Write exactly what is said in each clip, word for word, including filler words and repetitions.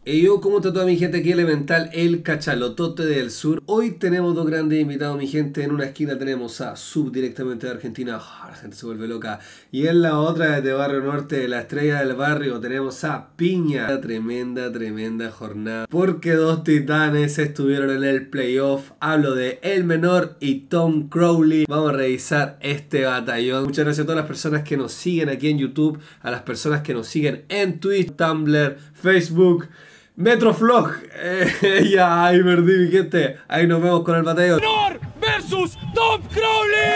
Y yo, ¿cómo está toda mi gente aquí Elemental, el cachalotote del sur? Hoy tenemos dos grandes invitados, mi gente. En una esquina tenemos a Sub, directamente de Argentina. Oh, la gente se vuelve loca. Y en la otra, desde Barrio Norte, la estrella del barrio, tenemos a Piña. Una tremenda, tremenda jornada, porque dos titanes estuvieron en el playoff. Hablo de El Menor y Tom Crowley. Vamos a revisar este batallón. Muchas gracias a todas las personas que nos siguen aquí en YouTube, a las personas que nos siguen en Twitch, Tumblr, Facebook, Metroflog. Eh, ya, ahí perdí, mi gente. Ahí nos vemos con el batallón. Menor versus Tom Crowley.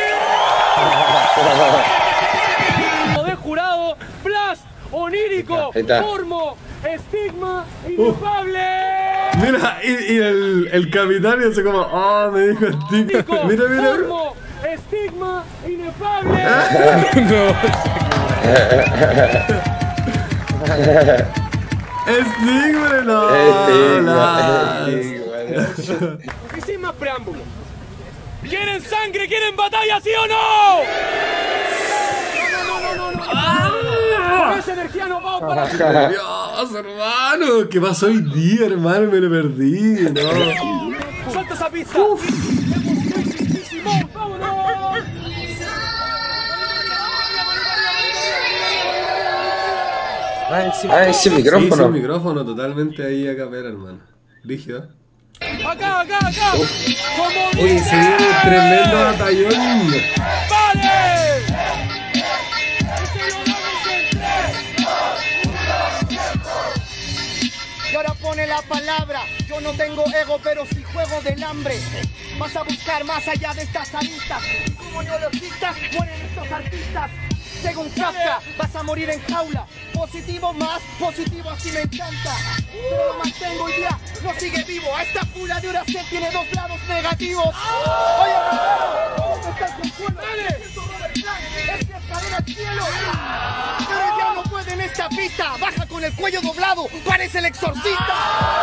De jurado, Blast, Onírico, Formo, Estigma, Inefable. Uh. Mira, y, y el, el capitán hace como, oh, me dijo Estigma. Mira, mira. Formo, Estigma, Inefable. Estigma, no. Estigma, estigma. Y sin más preámbulo, ¿quieren sangre? ¿Quieren batalla, sí o no? No, no, no, no, no. Ah, con esa energía nos vamos para allá. Dios, hermano, ¿qué pasó hoy día, hermano? Me lo perdí, no. Suelta esa pista. Emocionísimo, vámonos. Ah, ese, ah, ese micrófono. Sí, ese micrófono totalmente ahí a capela, hermano. Rígido. Acá, acá, acá. Como Oye, se viene un tremendo batallón. ¡Vale! Y ahora pone la palabra. Yo no tengo ego, pero sí juego del hambre. Vas a buscar más allá de estas aristas. Y como neologistas mueren estos artistas. Según Kafka, vas a morir en jaula. Positivo más, positivo así me encanta. Pero lo mantengo hoy día, no sigue vivo. A esta pula de oración tiene dos lados negativos. Oye, ¿cómo estás con suelo? Es que escalera al cielo. Pero ya no puede en esta pista. Baja con el cuello doblado, parece el exorcista.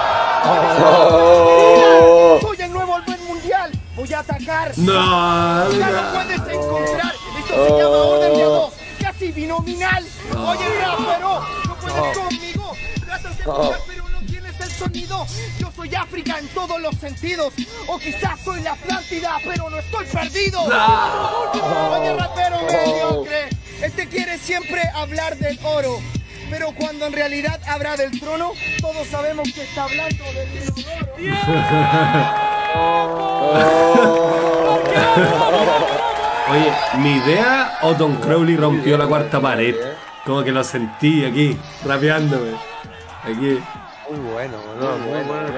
Oh. Soy el nuevo Albert Mundial. Voy a atacar. No, Ya no puedes encontrar. Esto se llama orden de a dos. Casi binominal. Oye, rapero, no puedes conmigo. Tratas de escuchar, pero no tienes el sonido. Yo soy África en todos los sentidos. O quizás soy la Atlántida, pero no estoy perdido. Oye, rapero mediocre. Este quiere siempre hablar del oro. Pero cuando en realidad habla del trono, todos sabemos que está hablando del inodoro. Oye, mi idea o Tom Crowley rompió la cuarta pared. Como que lo sentí aquí, rapeándome. Aquí. Muy bueno, boludo, muy bueno.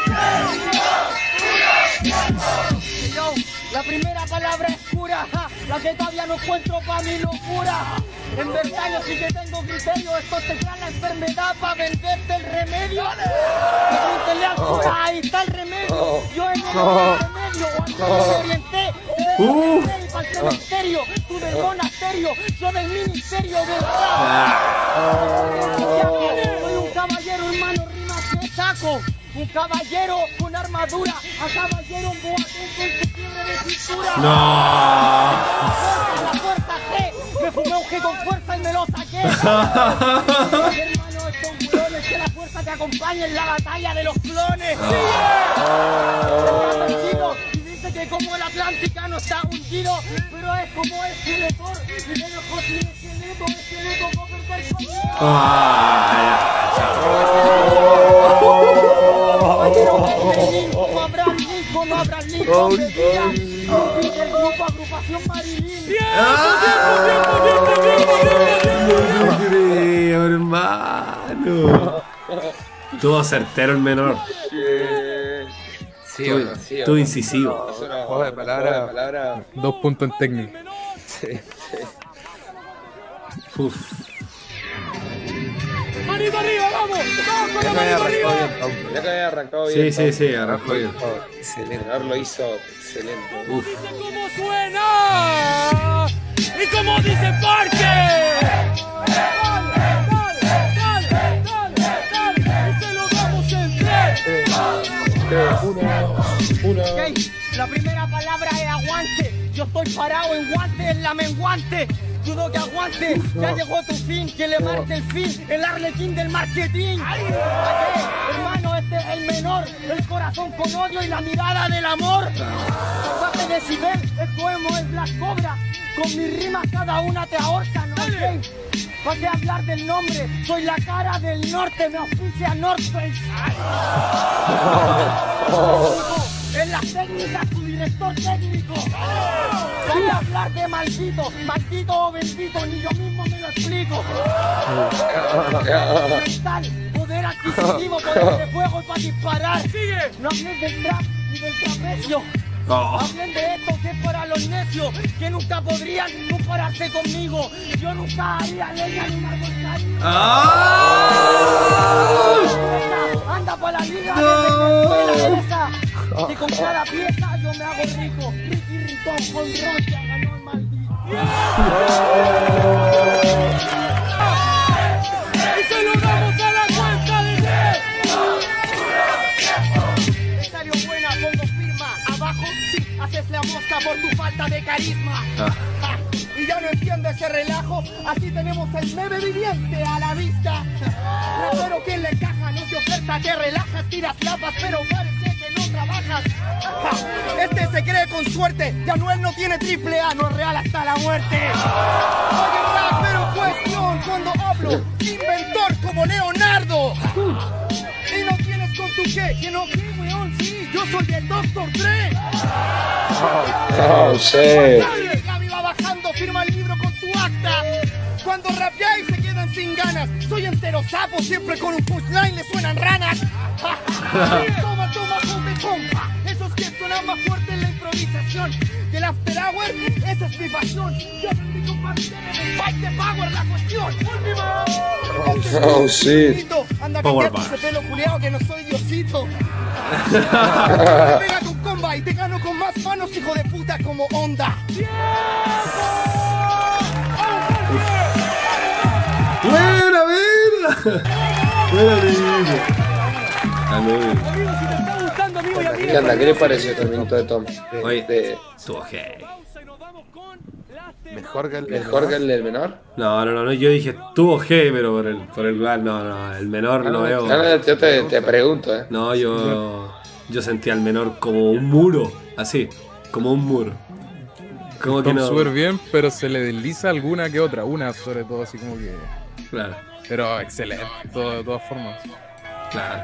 Yo, la primera palabra es cura, ja, la que todavía no encuentro pa' mi locura. En verdad yo sí que tengo criterio, esto te trae la enfermedad pa' venderte el remedio. Pregúntele al cura, ahí está el remedio. Yo en el remedio, cuando me orienté, Uh. para el cementerio, tú del monasterio, yo del ministerio del rap. Soy un caballero, hermano, rimas que saco. Un caballero con armadura, a caballero un boatón con su fiebre de cintura. No. La fuerza G, me fumé un G con fuerza y me lo saqué. Hermano, estos bulones, que la fuerza te acompañe en la batalla de los clones. ¡Sigue! Y dice que como el Atlántica no está hundido, pero es como el Skeletor. Y de lejos tiene esqueleto, esqueleto, no perder conmigo. No habrá link, no habrá link, no me digas. El grupo Agrupación Marilyn. ¡Tiempo, tiempo, tiempo, tiempo, tiempo, creo, hermano. Tuvo certero el menor. Sí, Tú, bueno, sí, tú incisivo. Es una juego de palabras. Palabra. Dos puntos en técnica. Sí, sí. Uf. ¡Manito arriba, vamos! ¡Vamos con la Ya que había manito arriba! arrancado bien, Tom. Ya que había arrancado Sí, bien. sí, Tom. sí, arrancó bien. Excelente. El menor lo hizo excelente. Uf. ¡Dice cómo suena! ¡Y como dice Parque! ¡Dale, dale, dale, dale, dale! ¡Y se lo damos en tres! Tres, uno, uno. Ok, la primera palabra es aguante. Yo estoy parado en guante, en la menguante. Dudo que aguante, ya llegó tu fin, que le marque el fin, el arlequín del marketing. ¿A qué? El corazón con odio y la mirada del amor. Baje de Sibel, el poemo es Black Cobra. Con mis rimas cada una te ahorca, ¿no? Okay. ¿Para qué hablar del nombre? Soy la cara del norte, me auspicia North Face. En las técnicas, su director técnico. ¿Para qué hablar de maldito? Maldito o bendito, ni yo mismo me lo explico. Mental, poder adquisitivo, poder de fuego para disparar. No hables del trap ni del trapecio. Oh. Hablen de esto que es para los necios, que nunca podrían compararse conmigo. Yo nunca haría leña ni un árbol caído. Oh. Anda pa' la liga no. de Venezuela esa, que con cada pieza yo me hago rico. Ricky Ritón con Rocha ganó el maldito. Y se lo damos a la cuenta de diez. Salió buena, pongo firma. Abajo, sí, haces la mosca por tu falta de carisma. Ah. Ah, y ya no entiendo ese relajo. Aquí tenemos el meme viviente a la vista. Pero quien le encaja, no te oferta, te relajas, tiras lapas, pero parece que no trabajas. Ah, este se cree con suerte. Ya Anuel no tiene triple A, no es real hasta la muerte. Oye, pero cuestión cuando hablo. Inventor como Leonardo. Y no tienes con tu qué, que no qué, weón, sí, yo soy el doctor Dre. Oh, sí. Gaby va bajando, firma el libro con tu acta. Cuando rapeáis se quedan sin ganas. Soy entero sapo, siempre con un punchline le suenan ranas. Toma, toma, ponte compa. Esos que suenan más fuerte en la improvisación. Y el after hour, esa es mi pasión. Yo aprendí con compartir en el fight de power la cuestión. Última. Oh, sí. Anda a cambiarte ese pelo culiao que no soy Diosito. Pega tu comba y te gano con más manos, hijo de puta, como onda. ¡Buena, buena! ¡Buena, amigo! Amigo, si te está gustando, amigo y amiga. ¿Qué anda? ¿Qué le pareció este minuto de Tom? De, Oye, de... estuvo gay. ¿Mejor que el, mejor que el del menor? No, no, no, no, yo dije estuvo G, pero por el, por el no, no, el menor no, lo veo. No, no, yo te, te pregunto, eh. No, yo, yo sentía al menor como un muro, así, como un muro. Como que no. Súper bien, pero se le desliza alguna que otra, una sobre todo, así como que. Claro. Pero excelente, todo, de todas formas. Claro.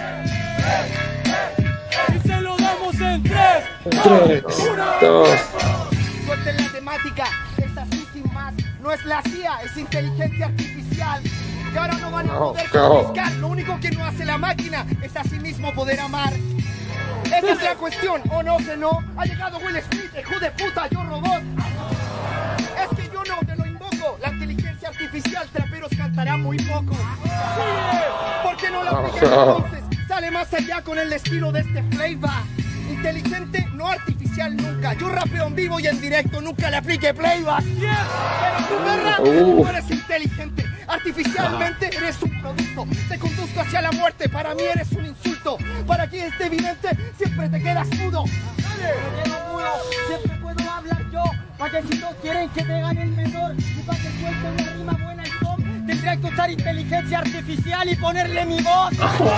Y se lo damos en tres, tres, dos. Suelten la temática, es así sin más. No es la C I A, es inteligencia artificial. Y ahora no van a poder confiscar. Lo único que no hace la máquina es a sí mismo poder amar. Esa es la cuestión, o no que no. Ha llegado Will Smith, hijo de puta, yo robot. Es que yo no te lo invoco. La inteligencia artificial, traperos cantarán muy poco. ¿Por qué no la aplican entonces? Sale más allá con el estilo de este flavor. Inteligente, no artificial nunca. Yo rapeo en vivo y en directo, nunca le aplique playback. Pero tú, perra, uh. no eres inteligente. Artificialmente eres un producto. Te conduzco hacia la muerte, para mí eres un insulto. Para que esté evidente, siempre te quedas mudo. Siempre puedo hablar yo. Para que si todos quieren que te gane el menor y para que suelte una rima buena y top, tendría que usar inteligencia artificial y ponerle mi voz.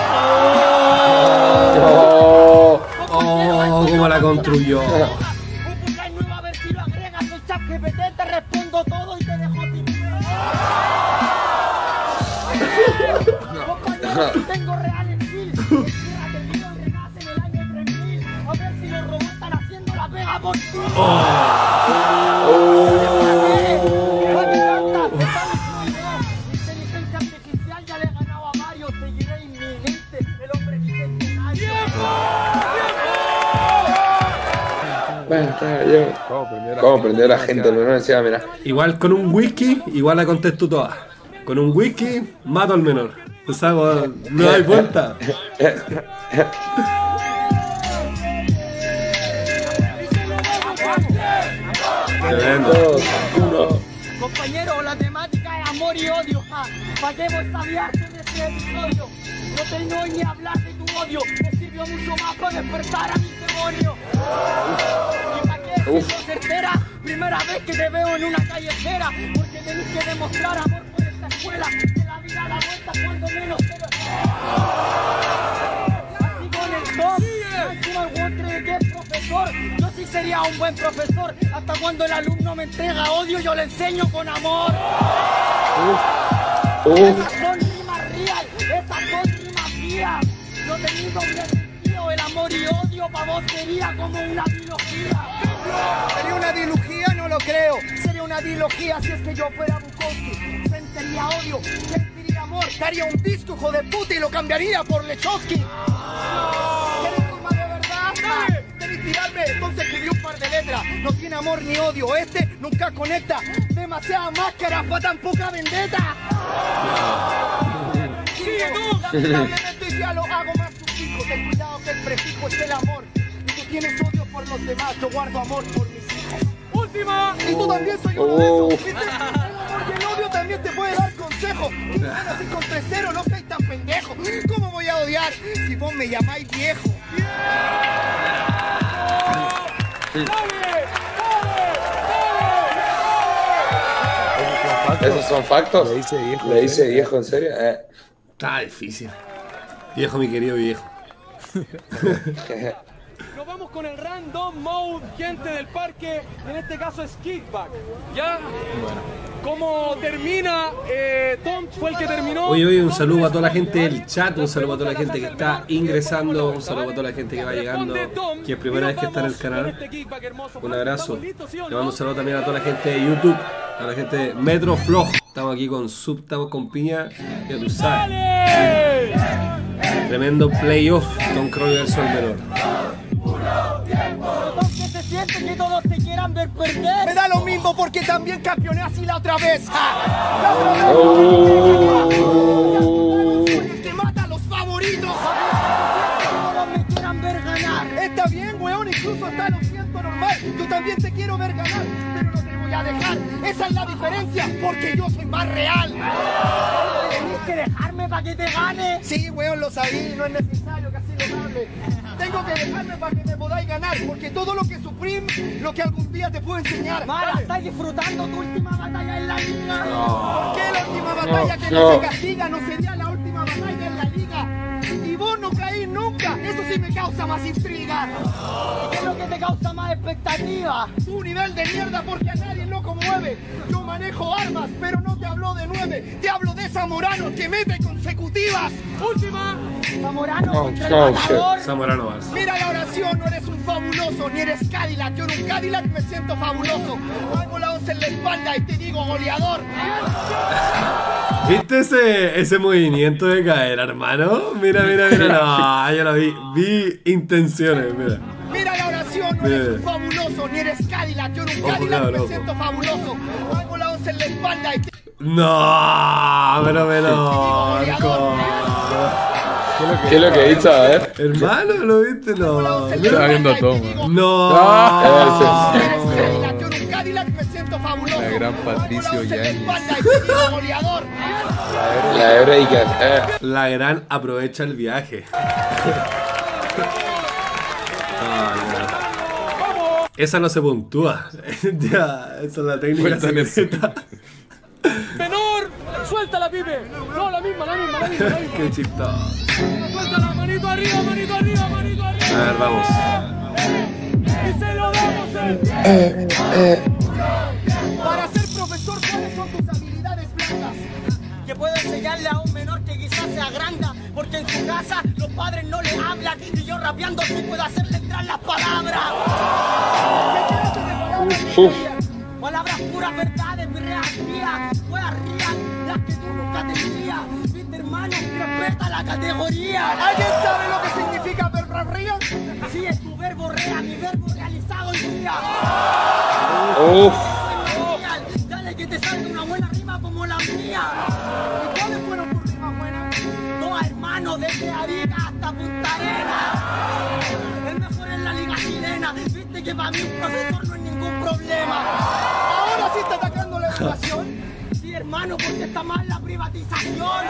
Oh, oh, cómo la construyó. Un punchline nuevo, a ver si lo agregas. Soy ChatGPT, te respondo todo y te dejo ti. Compañero, tengo reales skills. Tierra del Lío renace en el año tres mil. A ver si los robots están haciendo la pega por ti. Oh. Inteligencia artificial ya le he ganado a Mario. Seguiré inminente. El hombre bicentenario. Bueno, está yo. ¿Cómo prendió la gente? El menor encima, mira. Igual con un whisky, igual la contesto todas. Con un whisky, mato al menor. O sea, no hay vuelta. Dos, uno. Compañero, la temática es amor y odio. Ja. Paguemos esta viaje de este episodio. No tengo ni hablar de tu odio. Me sirvió mucho más para despertar a mi demonio. Y pa' que Uf. soy certera, primera vez que te veo en una callejera. Porque tenés que demostrar amor por esta escuela. Que la vida da vuelta cuando menos te lo esperas. Así con el top. sería un buen profesor. Hasta cuando el alumno me entrega odio, yo le enseño con amor. Uh, uh. Esas son rimas real, esas son rimas fías. No tengo doble sentido, el amor y odio para vos sería como una biología. ¿Sería una dilogía? No lo creo. Sería una dilogía si es que yo fuera Bukowski. Sentiría odio, sentiría amor. Daría un disco, hijo de puta, y lo cambiaría por Lechowski. ¿Quieres rima de verdad? ¿Quieres tirarme? Entonces escribí un par de letras. No tiene amor ni odio. Este nunca conecta. Demasiada máscara para tan poca vendetta. Sigue tú. Lamentablemente ya lo hago más sufijo. Ten cuidado que el prefijo es el amor. Y tú tienes odio por los demás. Yo guardo amor por mis hijos. ¡Última! Y tú también soy uno de esos. ¿Viste? El amor y el odio también te puede dar consejo. Y me van así con tres cero, no soy tan pendejo. ¿Cómo voy a odiar si vos me llamáis viejo? ¡Dale! ¿Esos son factos? Le dice viejo. Le dice viejo, ¿en serio? Eh. Está difícil. Viejo, mi querido viejo. Nos vamos con el random mode, gente del parque, en este caso es kickback, ¿ya? Bueno. ¿Cómo termina? Eh, Tom fue el que terminó. Oye, oye, un saludo a toda la gente del chat, un saludo a toda la gente que está ingresando, un saludo a toda la gente que va llegando, que es primera vez que está en el canal. Un abrazo. Le mando un saludo también a toda la gente de YouTube, a la gente de Metro Flog. Estamos aquí con Sub, estamos con Piña, ya tú sabes. Tremendo playoff, Don Croy versus el menor. ¿Qué se siente que todos te quieran ver perder? Me da lo mismo porque también campeoné así la otra vez. La otra vez. Oh. El que mata a los favoritos. Todos me quieran ver ganar. Está bien, weón, incluso hasta lo siento normal. Yo también te quiero ver ganar, pero no te voy a dejar. Esa es la diferencia, porque yo soy más real. ¿Tienes que dejarme para que te gane? Sí, weón, lo sabí, no es necesario que así lo hable. Tengo que dejarme para que me podáis ganar, porque todo lo que suprim, lo que algún día te puedo enseñar. Mara, ¿estás disfrutando tu última batalla en la liga? No. ¿Por qué la última batalla no, que no, no se castiga no sería la última batalla en la liga? Y vos no caís nunca, eso sí me causa más intriga. ¿Qué es lo que te causa más expectativa? Tu nivel de mierda, porque a nadie lo conmueve. Yo manejo armas, pero no te hablo de nueve. Te hablo de Zamorano que mete consecutivas. Última. Zamorano oh, contra el matador. Zamorano vas. Mira la oración, no eres un fabuloso, ni eres Cadillac. Yo en un Cadillac me siento fabuloso. Hago la hoz en la espalda y te digo goleador. ¿Viste ese, ese movimiento de caer, hermano? Mira, mira, mira. No, yo lo vi. Vi intenciones, mira. Mira la oración, no eres un fabuloso, ni eres Cadillac. Yo en un Cadillac me loco. siento fabuloso. Hago la hoz en la espalda y te... No, pero me loco. ¿Qué es lo que hizo? A ver. Hermano, ¿lo viste? No. Estaba viendo todo. No. La gran Patricio Yanis. La Eureka. La gran aprovecha el viaje. Oh, no. Esa no se puntúa. Ya, esa es la técnica secreta. Menor, suéltala, pibe. No, la misma, la misma, la misma. La misma. Qué chistoso. Suéltala, manito arriba, manito arriba, manito arriba. A ver, vamos. Y se lo damos el... Eh, eh. Para ser profesor, ¿cuáles son tus habilidades blandas? Que puedo enseñarle a un menor que quizás se agranda, porque en su casa los padres no le hablan y yo rapeando sí puedo hacerle entrar las palabras. Uf. Palabras puras verdades, mi reacción, fuera real, las que tú nunca tendrías. Viste, hermano, respeta la categoría. ¿Alguien sabe lo que significa verbo real? Sí, es tu verbo real, mi verbo realizado hoy día. Uf. Dale que te salga una buena rima como la mía. ¿Y cuáles fueron tus rimas buenas? No, hermano, desde Arica hasta Punta Arenas. El mejor en la liga chilena. Viste que para mí un profesor no es ningún problema. Ahora sí está atacando la educación. Sí, hermano, porque está mal la privatización.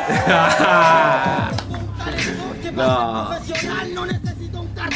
Un talento que para No. ser profesional no necesita un cartón.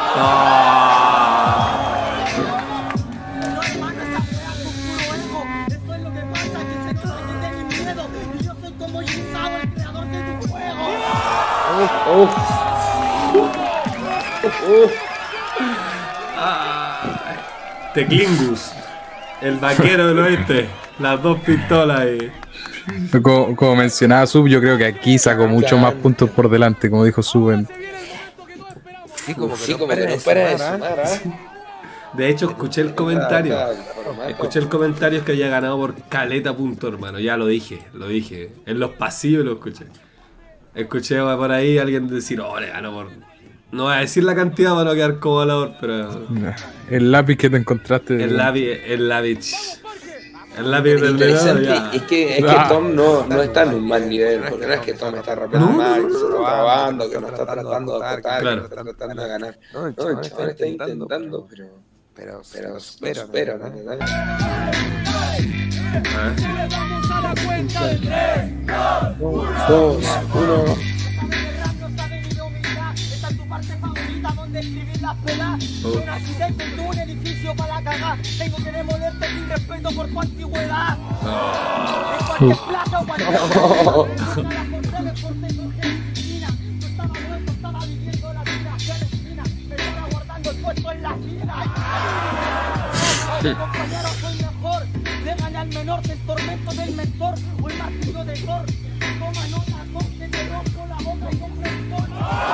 No. No, hermano, esa fea es un puro ego. Eso es lo que pasa, que se nota que tenés miedo. Y yo soy como Gisao, el creador de tu juego. Uf, uf. Uf, uf. Ah. Teclingus. El vaquero del oeste. Las dos pistolas ahí. Como, como mencionaba Sub, yo creo que aquí sacó mucho más puntos por delante, como dijo Sub. En... Sí, como que sí, no, como para, no para de sumar, ¿eh? De hecho, escuché el comentario. Escuché el comentario que había ganado por caleta punto, hermano. Ya lo dije, lo dije. En los pasillos lo escuché. Escuché por ahí a alguien decir, oh, le ganó por... No voy a decir la cantidad para no quedar como volador, pero... El lápiz que te encontraste... El lápiz, el lápiz... El lápiz del dedo, ya. Es que, es que Tom no, no está en un mal nivel, porque no es que Tom está rapeando no, mal, no, que se está no, trabando, que no está tratando de acotar, claro. que no está tratando de ganar. No, el chaval está intentando, pero... Pero, pero, supera, supera, ¿no? Dos, uno... Donde escribir las penas. Oh. Un accidente en un edificio para la cagada. Tengo que demolerte sin respeto por tu antigüedad. Oh. En cualquier oh. plaza o cualquier oh. Yo estaba muerto, estaba viviendo la vida clandestina. Me estaba guardando el puesto en la esquina. Compañero, soy mejor. Le gané al menor del tormento del mentor. O el martillo de Thor. Toma nota, con que te rompo la boca y con frescor.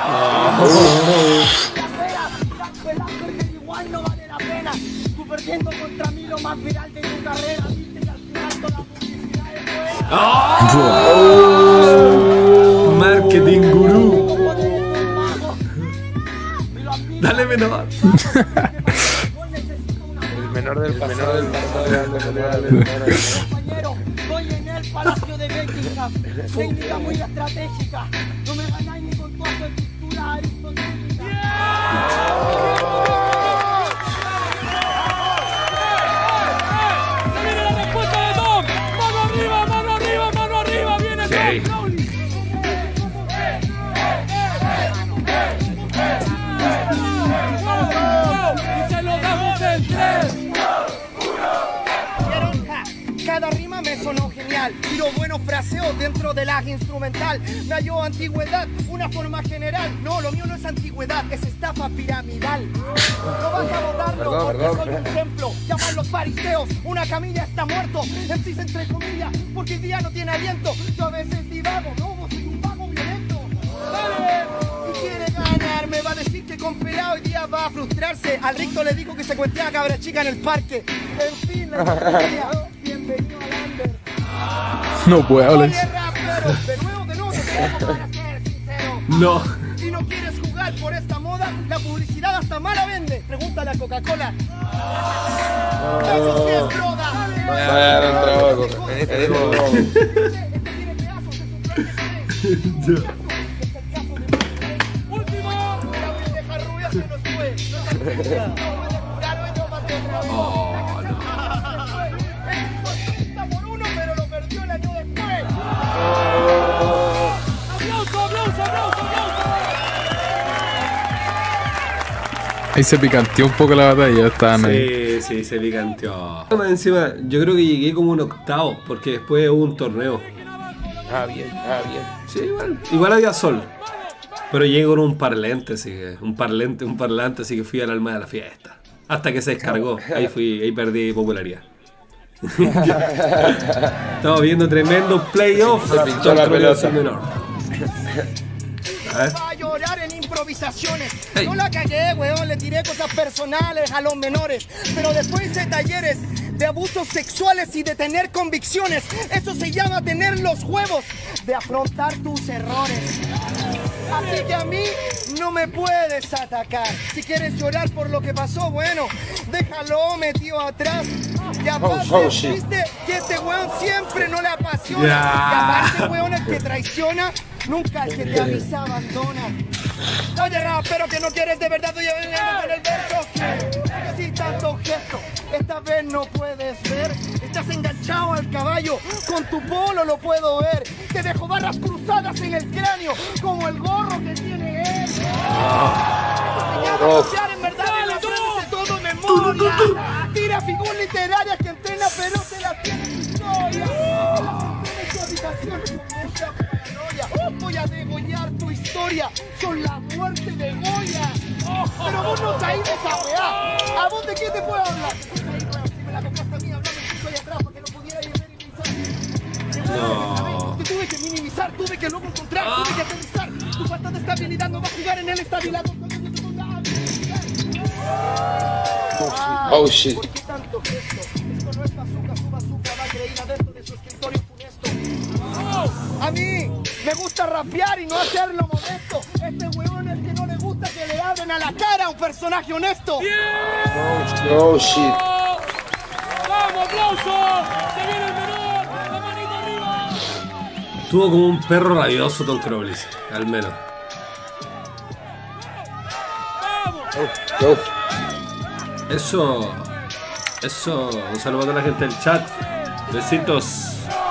Igual no vale la pena. Tú perdiendo contra mí lo más viral de tu carrera. Viste que al final toda la publicidad es buena. Oh. Marketing gurú. Dale menor. El menor del menor del pasado. Compañero, estoy en el palacio de Buckingham. Técnica muy estratégica. No me ganáis ni con tu arquitectura aristotélica. ¡Se viene la respuesta de Tom! ¡Mano arriba, mano arriba, mano arriba! ¡Viene Tom! ¡Y se lo damos en tres! Cada rima me sonó genial. Tiro buenos fraseos dentro del ag instrumental. Me halló antigüedad, una forma general. No, lo mío no es antigüedad, es estafa piramidal. No vas a votarlo porque soy un templo. Llaman los fariseos, una camilla está muerto. M Cs entre comillas, porque el día no tiene aliento. Yo a veces divago, no, vos soy un vago violento. ¡Dale! Y quiere ganar, me va a decir que con pelado hoy día va a frustrarse. Al Ricto le dijo que se cuentea a cabra chica en el parque. En fin, la historia. Bienvenido al under. No puedo hablar. Oye, rapero, de nuevo, de nuevo, te tengo para ser sincero. No. Si no quieres jugar por esta moda, la publicidad hasta mala vende. Pregúntale a Coca-Cola. Eso sí es droga. Vaya, no trabajo. Este tiene pedazos, es un plan que último. La pendeja rubia se nos fue. No se puede curar hoy, no pasó otra vez. Oh, no. Por uno, pero lo perdió el año después. ¡Aplauso, aplauso, aplauso, aplauso! Ahí se picanteó un poco la batalla, estaban Sí, ahí. sí, se picanteó. Encima, yo creo que llegué como un octavo, porque después hubo un torneo. Ah, bien, ah, bien. Sí, igual. Igual había sol. Pero llegué con un parlante, así que. Un parlante, un parlante, así que fui al alma de la fiesta. Hasta que se descargó. Ahí fui, ahí perdí popularidad. Estamos viendo tremendo playoff. Se pinchó la pelota. Va a llorar en improvisaciones. Hey. No la cagué, weón, le tiré cosas personales a los menores. Pero después hice talleres de abusos sexuales y de tener convicciones. Eso se llama tener los huevos de afrontar tus errores. Así que a mí no me puedes atacar. Si quieres llorar por lo que pasó, bueno, déjalo metido atrás. Y aparte, oh, oh, shit. viste que este weón siempre no le apasiona. Yeah. Y aparte, weón, el que traiciona, nunca el que te avisa abandona. Oye, rapero, que no quieres de verdad, oye, ven con el verso. Que sin tanto gesto, esta vez no puedes ver. Estás enganchado al caballo, con tu polo lo puedo ver. Te dejo barras cruzadas en el cráneo, como el gorro que tiene él. Oh. En verdad, en la frente todo memoria. Tira figuras literarias que entrena, pero te la tiene en historia. En tu habitación con mucha paranoia. Voy a degollar tu historia. Son la muerte de Goya. Pero vos no sabés esa weá. ¿A vos de qué te puedo hablar? porque luego encontrar tuve que aterrizar. Tu falta de estabilidad no va a jugar en el estabilado. Oh shit. ¿Por qué tanto gesto? Esto no es bazooka, su bazooka va a creer adentro de su escritorio funesto. A mí me gusta rapear y no hacerlo modesto. Este huevón es que no le gusta que le abren a la cara a un personaje honesto. Oh shit. ¡Vamos, aplauso! ¡Se viene el menor! ¡La manito arriba! Tuvo como un perro rabioso Tom Crowley, al menos. ¡Vamos! Oh. Eso, eso, un saludo a toda la gente del chat. Besitos.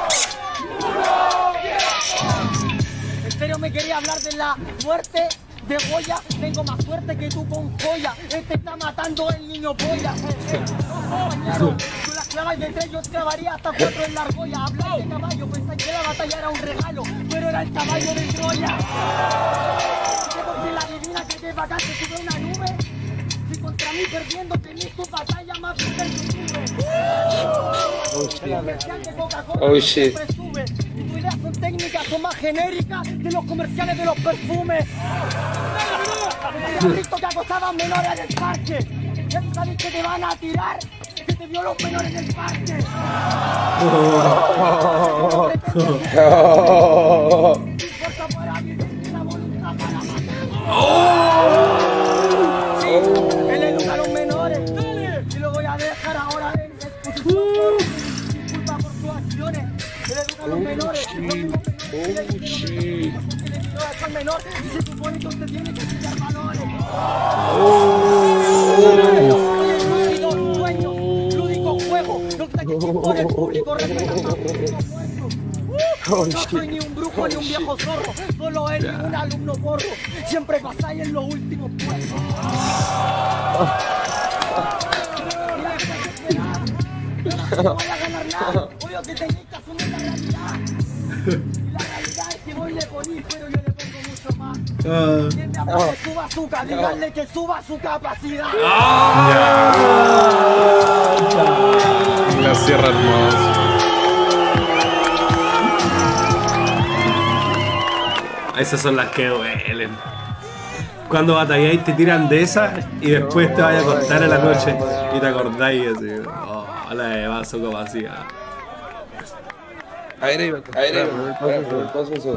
¿En serio me quería hablar de la muerte de Goya? Tengo más suerte que tú con joya. Este está matando el niño polla. Compañero, tú las clavas de tres, yo clavaría hasta cuatro en la argolla. Hablar de caballo, pensé que la batalla era un regalo, pero era el caballo de Troya. ¿Qué porque la divina que te vacaste sube una nube? Si contra mí perdiendo tenés tu batalla más difícil que sube. El comercial de Coca-Cola Oh, shit. siempre sube. Y tus ideas son técnicas, son más genéricas que los comerciales de los perfumes. He visto que acosaban menores en el parque. Ya tú sabes que te van a tirar, que te vio los menores en el parque. Fuerza para vivir, la voluntad para matar. Sí, él educa a los menores. Y lo voy a dejar ahora en exposición. Disculpa por sus acciones. Él educa a los menores. Los mismos menores que le dicen que le tiró a al menor. Y se supone que usted tiene que estudiar valores. Lúdico sueño, lúdico juego. Lo que por el público respeta más público nuestro. No soy ni un brujo ni un viejo zorro, solo él y un alumno borro. Siempre pasáis en los últimos puestos. Y después esperar, no voy a ganar nada. Obvio que tenéis que asumir la realidad. Y la realidad es que voy le poní, pero yo le pongo mucho más. Quien me habla de su bazooka, díganle que suba su capacidad. La Sierra Hermosa. Esas son las que duelen. Cuando batalláis te tiran de esas y después te vayas a acostar en la noche y te acordáis así. Oh, la de vaso capacidad. A ver, ahí va. A ver, ahí va. Paso eso.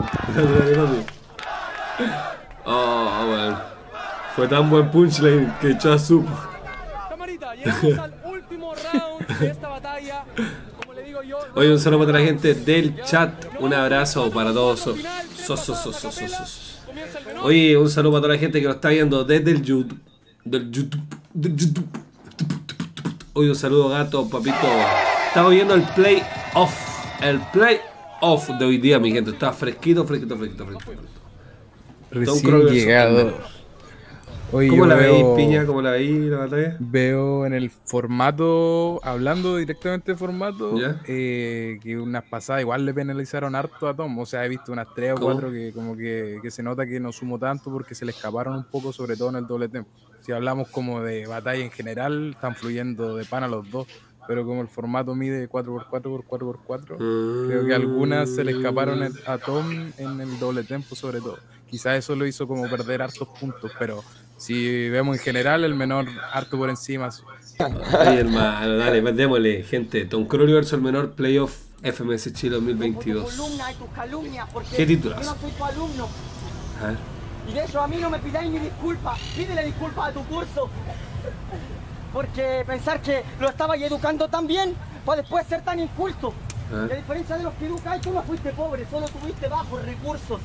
Oh, bueno. Fue tan buen punchline que echó a Sub. Camarita, llegamos al último round de esta batalla. Como le digo yo, Oye, un saludo para la gente del chat. Un abrazo para todos. Sos, sos, sos, sos, sos, sos. Oye, un saludo para toda la gente que nos está viendo desde el YouTube. Del YouTube. Del YouTube. Oye, un saludo, gato, papito. Estamos viendo el play-off. El play-off de hoy día, mi gente. Está fresquito, fresquito, fresquito, fresquito. Recién llegado. Oye, ¿Cómo la veis, veo, Piña? ¿Cómo la veis, la batalla? Veo en el formato, hablando directamente de formato, ¿Ya? eh, que unas pasadas igual le penalizaron harto a Tom. O sea, he visto unas tres o ¿Cómo? cuatro que como que, que se nota que no sumó tanto porque se le escaparon un poco, sobre todo en el doble tempo. Si hablamos como de batalla en general, están fluyendo de pana los dos. Pero como el formato mide cuatro por cuatro por cuatro por cuatro, Mm. creo que algunas se le escaparon a Tom en el doble tempo sobre todo. Quizás eso lo hizo como perder hartos puntos, pero si vemos en general, el menor harto por encima. Sí. Ay, hermano, dale, démosle, gente. Tom Crowley versus el menor playoff F M S Chile dos mil veintidós. Tu columna y tus calumnias, porque ¿Qué titulazo? yo no soy tu alumno. A ver. Y de eso a mí no me pidáis ni disculpas. Pídele disculpas a tu curso. Porque pensar que lo estabas educando tan bien para después ser tan inculto. Ah. Y a diferencia de los que educáis, tú no fuiste pobre, solo tuviste bajos recursos.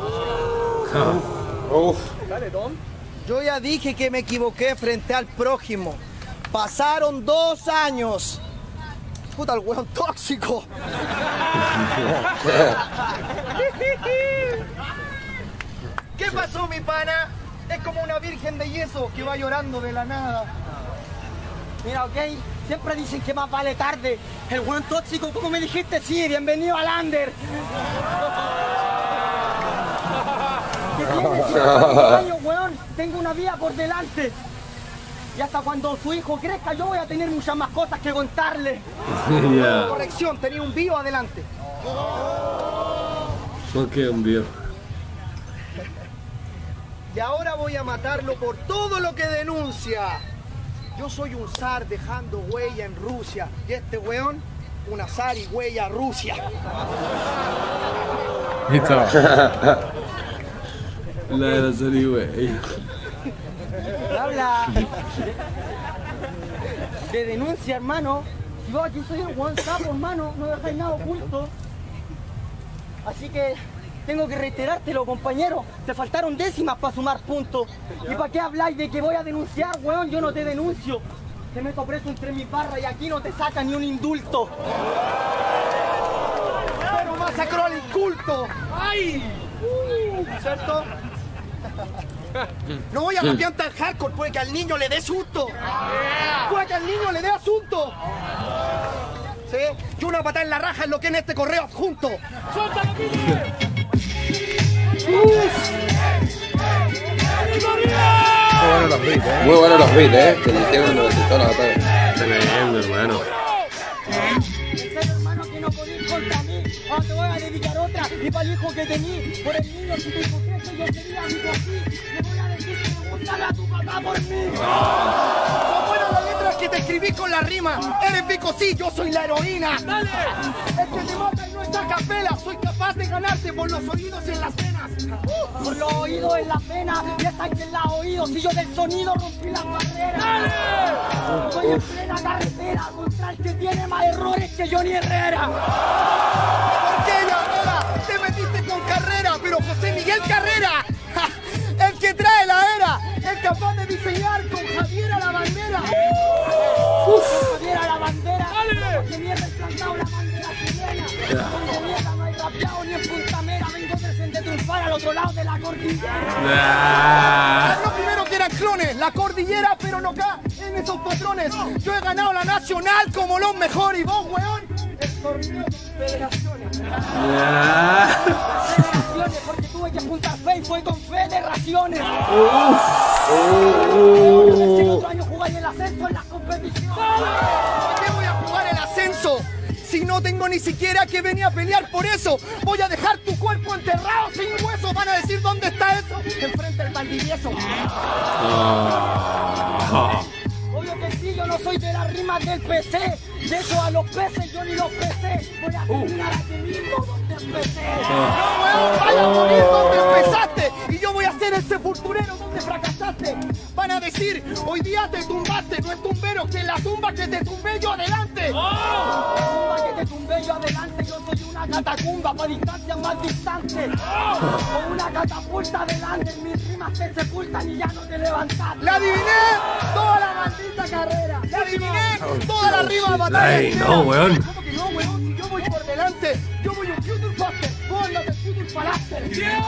Ah. Uf. Dale, Don. Yo ya dije que me equivoqué frente al prójimo. Pasaron dos años. Puta, el hueón tóxico. ¿Qué pasó, mi pana? Es como una virgen de yeso que va llorando de la nada. Mira, ok, siempre dicen que más vale tarde. El hueón tóxico, como me dijiste, sí, bienvenido al under. ¿Qué tienes? cinco años, weón. Tengo una vida por delante. Y hasta cuando su hijo crezca, yo voy a tener muchas más cosas que contarle. Ya. Corrección, tenía un bio adelante. No queda un viejo. Y ahora voy a matarlo por todo lo que denuncia. Yo soy un zar dejando huella en Rusia. Y este weón, una zar y huella a Rusia. Listo. La de la Sony, güey. Habla de denuncia, hermano. Yo aquí soy el Juan Sapo, hermano. No dejáis nada oculto. Así que tengo que reiterártelo, compañero. Te faltaron décimas para sumar puntos. ¿Y para qué habláis de que voy a denunciar, weón? Yo no te denuncio. Te meto preso entre mis barras y aquí no te saca ni un indulto. Pero masacró al inculto. ¡Ay! ¿Cierto? No voy a rapear tan hardcore, puede que al niño le dé susto. Puede que al niño le dé asunto. ¿Sí? Y una patada en la raja es lo que en este correo adjunto. ¡Suéltalo, Muy buenos los beats, eh. Muy buenos los beats, eh. Que le hicieron los de toda la batalla. Tremendo, hermano. Hermano, que no podéis contra mí. Ahora te voy a dedicar otra. Y para el hijo que tení. Por el niño, si te pusiese, yo sería amigo así. Le voy a decir que me gustará a tu papá por mí. Son buenas las letras que te escribí con la rima. Eres pico, sí, yo soy la heroína. Dale. El que te mata y no está a capela. Soy capaz de ganarte por los oídos en las venas. Uh, por los oídos en las venas. Y esa que la ha oído. Si yo del sonido rompí las barreras. Dale. Soy en plena carretera contra el que tiene más errores que Johnny Herrera. ¿Por qué, Herrera? Te metiste con Carrera, pero José Miguel Carrera, ja, el que trae la era, el capaz de diseñar con Javier a la bandera. Con Javier a la bandera, porque mierda he plantado la bandera chilena. Donde mierda no hay rapeado ni en Punta Mera, vengo presente triunfar al otro lado de la cordillera. Los primeros que eran clones, la cordillera, pero no caen en esos patrones. Yo he ganado la nacional como los mejores y vos, weón, el torneo de federaciones. Federaciones, porque tuve que juntar fe y fue con federaciones. Si otro año jugáis el ascenso en las competiciones. ¿Por qué voy a jugar el ascenso? Si no tengo ni siquiera que venir a pelear por eso. Voy a dejar tu cuerpo enterrado sin hueso. Van a decir dónde está eso. Enfrente del Valdivieso. Obvio que sí, yo no soy de las rimas del P C. De eso a los peces yo ni los pesé. Voy a terminar aquí mismo donde empecé. No, weón, vaya a morir donde empezaste. Y yo voy a ser el sepulturero donde fracasaste. Van a decir, hoy día te tumbaste. No es tumbero, que la tumba que te tumbé yo adelante. La tumba que te tumbé yo adelante. Yo soy una catacumba para distancias más distantes. O una catapulta adelante. Mis rimas te sepultan y ya no te levantaste. La adiviné toda la maldita carrera. La adiviné toda la rima batalla. Ay, no, weón. ¿Cómo que no, weón? Si yo voy por delante, yo voy un future faster. Vos no te future falaster. ¡Tiempo!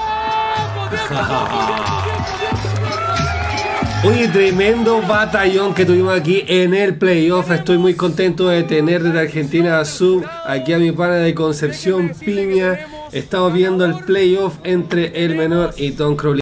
Oye, tremendo batallón que tuvimos aquí en el playoff. Estoy muy contento de tener desde Argentina a Sub, aquí a mi pana de Concepción Piña. Estamos viendo el playoff entre el menor y Tom Crowley.